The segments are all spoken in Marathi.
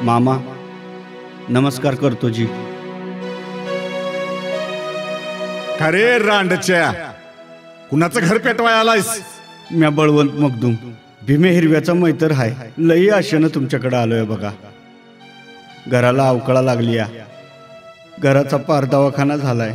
मामा नमस्कार करतो जी. अरे रांडच्या, कुणाचं घर पेटवाय आलायस? म्या बळवंत मगदूम भीमे हिरव्याचा मैतर हाय. लई आशेनं तुमच्याकडे आलोय बघा. घराला अवकळा लागली या. घराचा पार दवाखाना झालाय.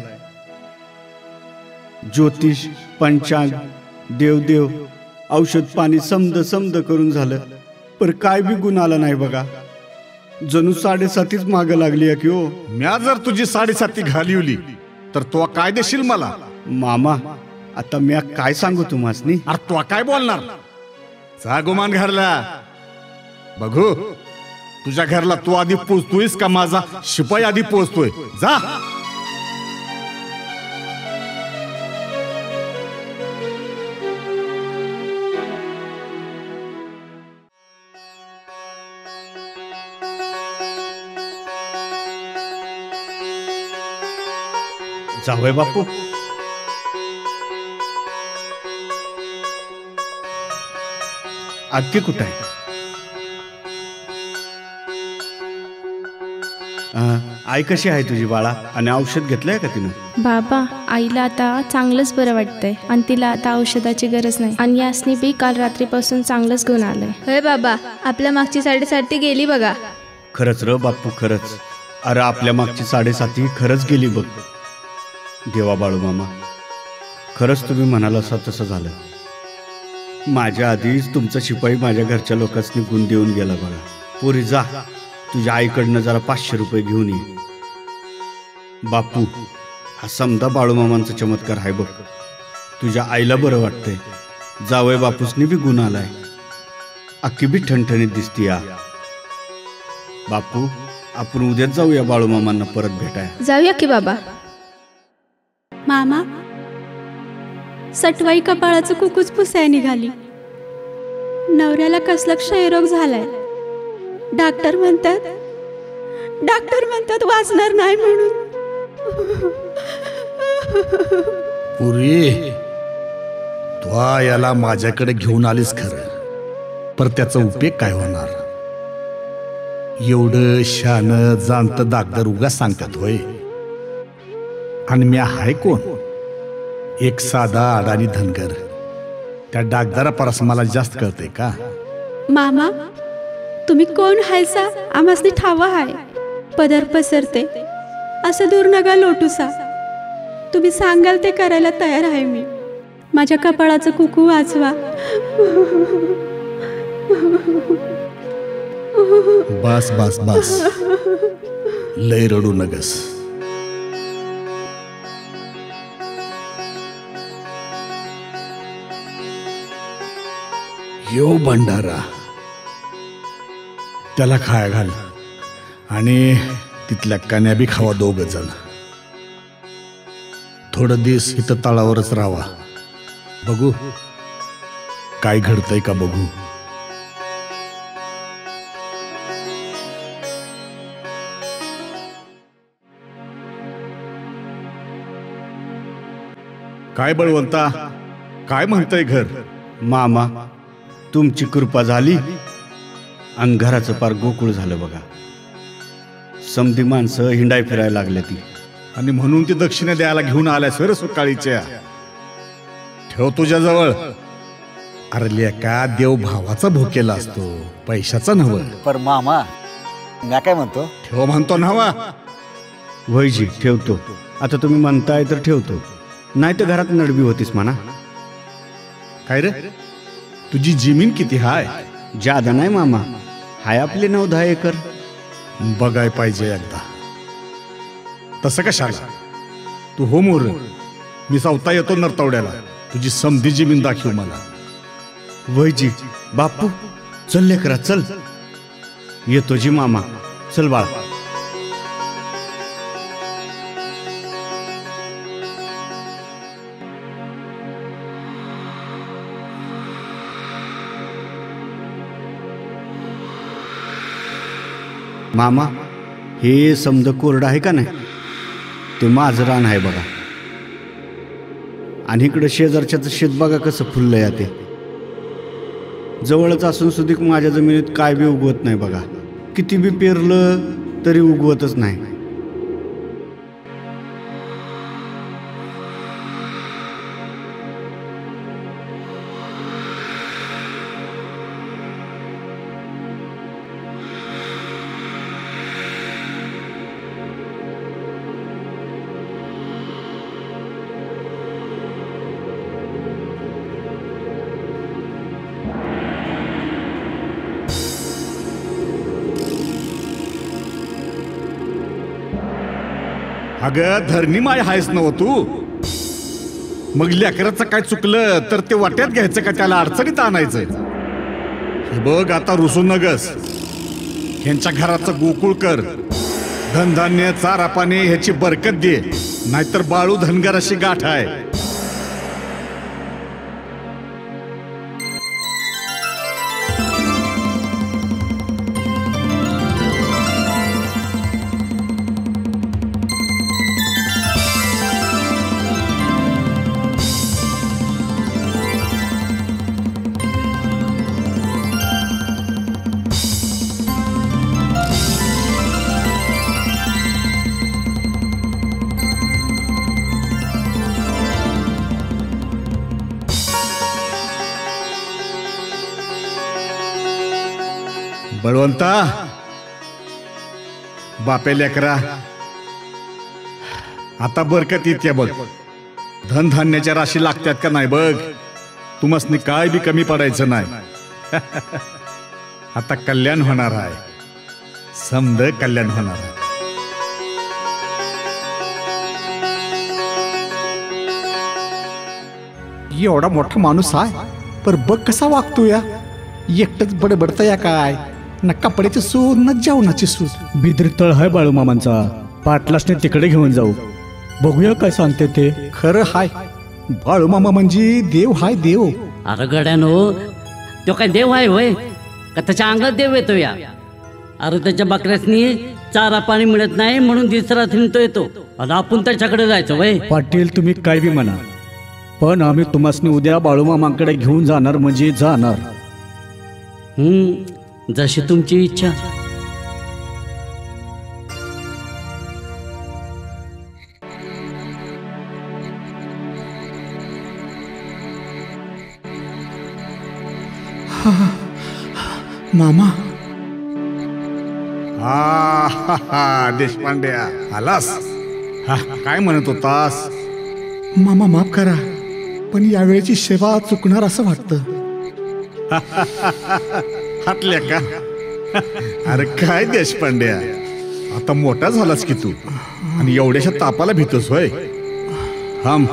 ज्योतिष पंचांग देवदेव औषध पाणी समद समद करून झालं, पर काय बी गुण आला नाही बघा. जणू 7.5 मागं लागली आहे की हो. म्या जर तुझी 7.5 घालिवली तर तो काय देशील मला? मामा आता म्या काय सांगू तुम्हासनी. अरे तो काय बोलणार? जा गुमान घरला. बघू तुझ्या घरला तू आधी पोचतोयस का माझा शिपाई आधी पोचतोय? जा. जावय बापू. आत्ती कुठं आहे? आई कशी आहे तुझी बाळा? आणि औषध घेतलंय का तिनं? बाबा आईला आता चांगलंच बरं वाटतंय आणि तिला आता औषधाची गरज नाही. आणि यासनी बी काल रात्रीपासून चांगलंच गुण आलंय. होय बाबा, आपल्या मागची 7.5 गेली बघा. खरंच र बापू खरंच. अरे आपल्या मागची 7.5 खरंच गेली बघ. देवा बाळू मामा, खरंच तुम्ही म्हणाला असा तसं झालं. माझ्या आधीच तुमचा शिपाई माझ्या घरच्या लोकांनी गुण देऊन गेला बघा. पुरी जा, तुझ्या आईकडनं जरा 500 रुपये घेऊन ये. बापू हा समजा बाळूमामांचा चमत्कार आहे बघ. तुझ्या आईला बरं वाटतंय. जावय बापूसनी बी गुण आलाय. अख्खी बी ठणठणीत दिसती या. बापू आपण उद्याच जाऊया बाळूमामांना परत भेटाय. जाऊया की बाबा. मामा सटवाई कपाळाचं कुकूच पुसाय निघाली. नवऱ्याला कसला क्षयरोग झालाय. डॉक्टर म्हणतात वाचणार नाही म्हणून. पुरी तू याला माझ्याकडे घेऊन आलीस खरं, पर त्याचा उपयोग काय होणार? एवढं शान जाणत डाक्टर उगा सांगतात होय. आणि मी हाय कोण? एक साधा अडाणी धनगर. त्या डागदारा परस मला जास्त कळते का? मामा तुम्ही कोण हायसा आम्हासनी ठावा हाय. पदर पसरते असं दूर नका लोटूसा. तुम्ही सांगाल ते करायला तयार आहे मी. माझ्या कपाळाचं कुकू वाचवा. बस बस बस, लय रडू नगस. यो भंडारा त्याला खाया घाल आणि तिथल्या कन्या बी खावा 2 जण. थोडं दिवस इथं तळावरच राहावा. बघू काय घडतंय का बघू. काय बळवंता, काय म्हणतंय घर? मामा तुमची कृपा झाली आणि घराचं पार गोकुळ झालं बघा. समधी माणसं हिंडाय फिरायला लागले ती. आणि म्हणून ती दक्षिणा द्यायला घेऊन आल्या सर सुकाळीच्या. ठेव तुझ्या जवळ. अरे लेका देव भावाचा भुकेला असतो, पैशाचा नव्ह. पर मामा मी काय म्हणतो? ठेव म्हणतो नव्हा. वैजी ठेवतो. आता तुम्ही म्हणताय तर ठेवतो, नाही तर घरात नडबी होतीस म्हणा. काय रे, तुझी जमीन किती हाय? जादा नाही मामा, हाय आपले 9-10 एकर. बघाय पाहिजे एकदा. तसं कशाला? तू हो मोर, मी सावता येतो नरतवड्याला. तुझी समधी जमीन दाखव मला. वैजी बापू चल लेकरा चल. येतो जी मामा. चल बाळा. मामा हे समद कोरडं आहे का नाही, ते माझं रान आहे बघा. आणि इकडं शेजारच्याचं शेत बघा कसं फुललं या. ते जवळच असून सुद्धा माझ्या जमिनीत काय बी उगवत नाही बघा. किती बी पेरलं तरी उगवतच नाही. अगं धरणी माय हायस नव तू. मग लेकराचं काय चुकलं तर ते वाट्यात घ्यायचं का त्याला अडचणीत आणायचं. हे बघ आता रुसू नगस. ह्यांच्या घराचं गोकुळ कर. धनधान्य चारा पाणी ह्याची बरकत दे, नाहीतर बाळू धनगराशी गाठ आहे. बळवंता, बापे लेकरा, आता बरकत येते बघ. धनधान्याच्या राशी लागतात का नाही बघ. तुम्हासनी काय बी कमी पडायचं नाही. आता कल्याण होणार आहे. समद कल्याण होणार आहे. एवढा मोठा माणूस आहे पर बघ कसा वागतो या. एकटच बडबडत या काय ना कपड्याची सूद ना जेवणाची सूद. बिद्री तळ आहे बाळूमामांचा. पाटलासने तिकडे घेऊन जाऊ, बघूया काय सांगते ते. खरं हाय, बाळूमामा म्हणजे देव हाय देव. अरे गड्यानो, तो काय देव आहे होय का त्याच्या अंगात देव येतो या. अरे त्याच्या बकऱ्यासनी चारा पाणी मिळत नाही म्हणून दिसरा थिंडतो येतो आणि आपण त्याच्याकडे जायचं वय. पाटील तुम्ही काय बी म्हणा, पण आम्ही तुम्हासनी उद्या बाळूमामांकडे घेऊन जाणार म्हणजे जाणार. जशी तुमची इच्छा. मामा, देशपांड्या आलास. काय म्हणत होतास. मामा माफ करा, पण यावेळेची सेवा चुकणार असं वाटतं. हातल्या का. अरे काय देशपांड्या, आता मोठा झालास की तू आणि एवढ्याशा तापाला भीतोस होय. थांब.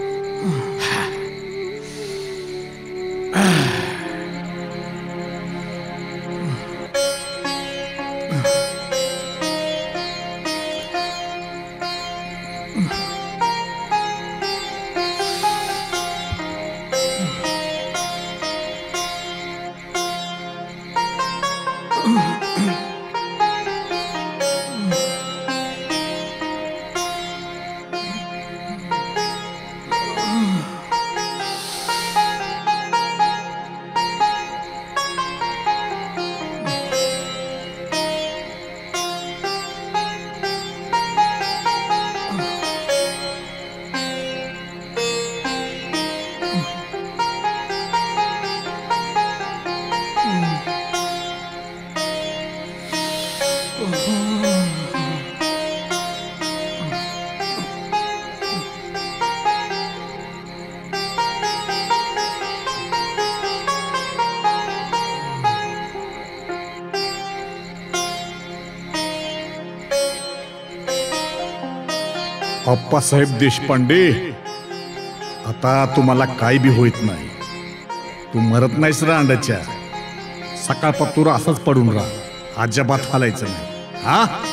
अप्पासाहेब देशपांडे, आता तुम्हाला काय बी होत नाही. तू मरत नाहीस रांडाच्या. सकाळपातूर असंच पडून राहा, अजिबात हालायचं नाही. हा